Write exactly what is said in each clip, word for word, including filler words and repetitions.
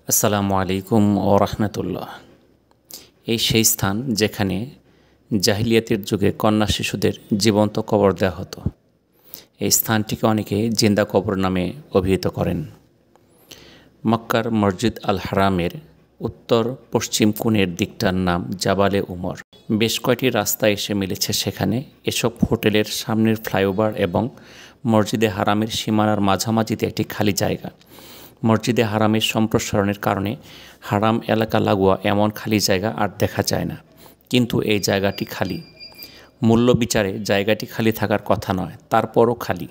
আসসালামু আলাইকুম ও রাহমাতুল্লাহ। এই সেই স্থান যেখানে জাহিলিয়াতের যুগে কন্যা শিশুদের জীবন্ত কবর দেওয়া হতো। এই স্থানটিকে অনেকে জিন্দা কবর নামে অভিহিত করেন। মক্কার মসজিদ আল হারামের উত্তর পশ্চিম কোণের দিকটার নাম জাবালে উমর। বেশ কয়টি রাস্তা এসে মিলেছে সেখানে। এসব হোটেলের সামনের ফ্লাইওভার এবং মসজিদে হারামের সীমানার মাঝামাঝিতে একটি খালি জায়গা। মসজিদে হারামের সম্প্রসারণের কারণে হারাম এলাকা লাগোয়া এমন খালি জায়গা আর দেখা যায় না, কিন্তু এই জায়গাটি খালি। মূল্য বিচারে জায়গাটি খালি থাকার কথা নয়, তারপরও খালি।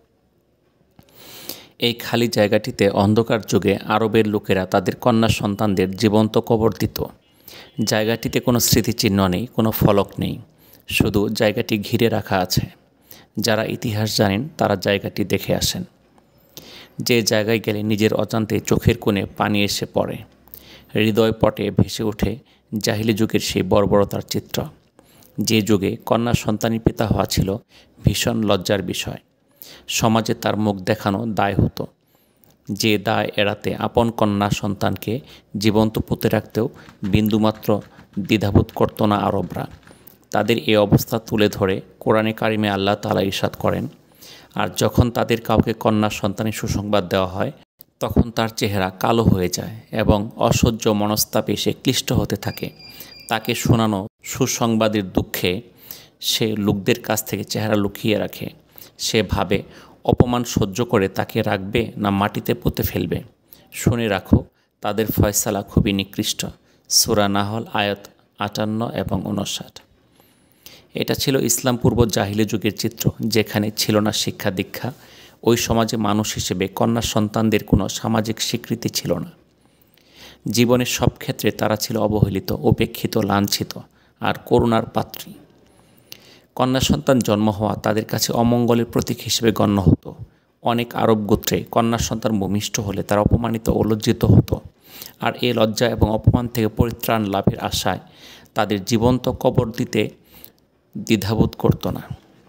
এই খালি জায়গাটিতে অন্ধকার যুগে আরবের লোকেরা তাদের কন্যা সন্তানদের জীবন্ত কবর দিত। জায়গাটিতে কোনো স্মৃতিচিহ্ন নেই, কোনো ফলক নেই, শুধু জায়গাটি ঘিরে রাখা আছে। যারা ইতিহাস জানেন তারা জায়গাটি দেখে আসেন। যে জায়গায় গেলে নিজের অজান্তে চোখের কোণে পানি এসে পড়ে, হৃদয় পটে ভেসে ওঠে জাহিলি যুগের সেই বর্বরতার চিত্র। যে যুগে কন্যা সন্তানের পিতা হওয়া ছিল ভীষণ লজ্জার বিষয়। সমাজে তার মুখ দেখানো দায় হতো। যে দায় এড়াতে আপন কন্যা সন্তানকে জীবন্ত পুঁতে রাখতেও বিন্দুমাত্র দ্বিধাবোধ করত না আরবরা। তাদের এই অবস্থা তুলে ধরে কোরআনে কারিমে আল্লাহ তাআলা ইরশাদ করেন, আর যখন তাদের কাউকে কন্যা সন্তানের সুসংবাদ দেওয়া হয় তখন তার চেহারা কালো হয়ে যায় এবং অসহ্য মনস্তাপে সে ক্লিষ্ট হতে থাকে। তাকে শোনানো সুসংবাদের দুঃখে সে লোকদের কাছ থেকে চেহারা লুকিয়ে রাখে। সে ভাবে অপমান সহ্য করে তাকে রাখবে না মাটিতে পুঁতে ফেলবে। শুনে রাখো, তাদের ফয়সালা খুবই নিকৃষ্ট। সূরা নাহল আয়াত আটান্ন এবং উনষাট। এটা ছিল ইসলাম পূর্ব জাহিলি যুগের চিত্র, যেখানে ছিল না শিক্ষা দীক্ষা। ওই সমাজে মানুষ হিসেবে কন্যা সন্তানদের কোনো সামাজিক স্বীকৃতি ছিল না। জীবনের সব ক্ষেত্রে তারা ছিল অবহেলিত, উপেক্ষিত, লাঞ্ছিত আর করুণার পাত্রী। কন্যা সন্তান জন্ম হওয়া তাদের কাছে অমঙ্গলের প্রতীক হিসেবে গণ্য হতো। অনেক আরব গোত্রে কন্যা সন্তান ভূমিষ্ঠ হলে তারা অপমানিত ও লজ্জিত হতো, আর এই লজ্জা এবং অপমান থেকে পরিত্রাণ লাভের আশায় তাদের জীবন্ত কবর দিতে দ্বিধাবোধ করত না।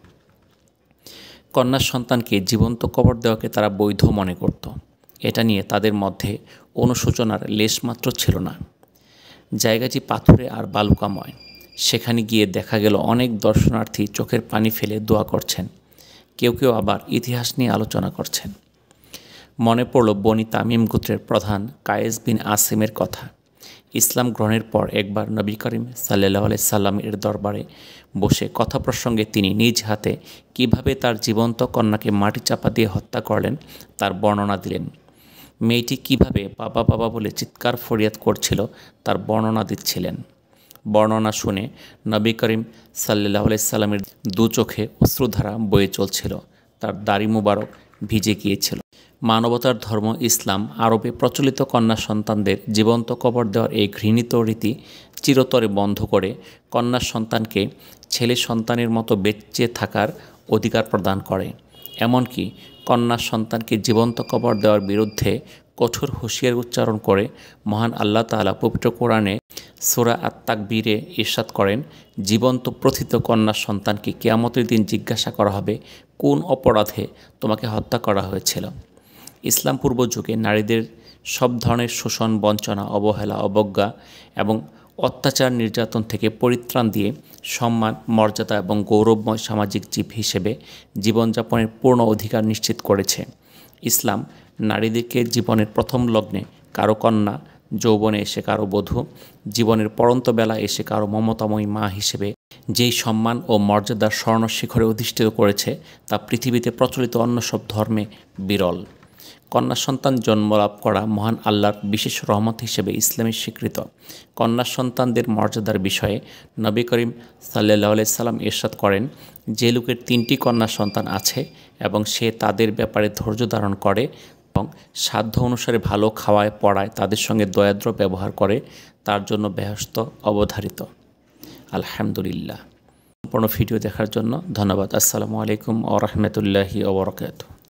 কন্যা সন্তানকে জীবন্ত কবর দেওয়াকে তারা বৈধ মনে করত। এটা নিয়ে তাদের মধ্যে অনুশোচনার লেশমাত্র ছিল না। জায়গাটি পাথুরে আর বালুকাময়। সেখানে গিয়ে দেখা গেল অনেক দর্শনার্থী চোখের পানি ফেলে দোয়া করছেন, কেউ কেউ আবার ইতিহাস নিয়ে আলোচনা করছেন। মনে পড়ল বনি তামিম গোত্রের প্রধান কায়েস বিন আসিমের কথা। ইসলাম গ্রহণের পর একবার নবী করিম সাল্লাল্লাহু আলাইহি সাল্লাম এর দরবারে বসে কথা প্রসঙ্গে তিনি নিজ হাতে কিভাবে তার জীবন্ত কন্যাকে মাটি চাপা দিয়ে হত্যা করলেন তার বর্ণনা দিলেন। মেয়েটি কিভাবে বাবা বাবা বলে চিৎকার ফরিয়াদ করছিল তার বর্ণনা দিচ্ছিলেন। বর্ণনা শুনে নবী করিম সাল্লাল্লাহু আলাইহি সাল্লামের দু চোখে অশ্রুধারা বয়ে চলছিল, তার দাড়ি মুবারক ভিজে গিয়েছিল। মানবতার ধর্ম ইসলাম আরবে প্রচলিত কন্যা সন্তানদের জীবন্ত কবর দেওয়ার এই ঘৃণিত রীতি চিরতরে বন্ধ করে কন্যা সন্তানকে ছেলে সন্তানের মতো বেঁচে থাকার অধিকার প্রদান করে। এমনকি কন্যা সন্তানকে জীবন্ত কবর দেওয়ার বিরুদ্ধে কঠোর হুঁশিয়ার উচ্চারণ করে মহান আল্লাহ তাআলা পবিত্র কোরআনে সূরা আত-তাকবীরে ইরশাদ করেন, জীবন্ত প্রথিত কন্যা সন্তানকে কিয়ামতের দিন জিজ্ঞাসা করা হবে কোন অপরাধে তোমাকে হত্যা করা হয়েছিল। ইসলাম পূর্ব যুগে নারীদের সব ধরনের শোষণ, বঞ্চনা, অবহেলা, অবজ্ঞা এবং অত্যাচার নির্যাতন থেকে পরিত্রাণ দিয়ে সম্মান, মর্যাদা এবং গৌরবময় সামাজিক জীব হিসেবে জীবনযাপনের পূর্ণ অধিকার নিশ্চিত করেছে। ইসলাম নারীদেরকে জীবনের প্রথম লগ্নে কারো কন্যা, যৌবনে এসে কারো বধূ, জীবনের পরন্ত বেলা এসে কারো মমতাময়ী মা হিসেবে যেই সম্মান ও মর্যাদার স্বর্ণ শিখরে অধিষ্ঠিত করেছে তা পৃথিবীতে প্রচলিত অন্য সব ধর্মে বিরল। কন্যা সন্তান জন্মলাভ করা মহান আল্লাহর বিশেষ রহমত হিসেবে ইসলামের স্বীকৃত। কন্যা সন্তানদের মর্যাদার বিষয়ে নবী করিম সাল্লাল্লাহু আলাইহি সাল্লাম ইরশাদ করেন, যে লোকের তিনটি কন্যা সন্তান আছে এবং সে তাদের ব্যাপারে ধৈর্য ধারণ করে এবং সাধ্য অনুসারে ভালো খাওয়ায় পড়ায় তাদের সঙ্গে দয়াদ্র ব্যবহার করে, তার জন্য বেহেশত অবধারিত। আলহামদুলিল্লাহ। সম্পূর্ণ ভিডিও দেখার জন্য ধন্যবাদ। আসসালামু আলাইকুম ওয়া রাহমাতুল্লাহি ওয়া বারাকাতুহু।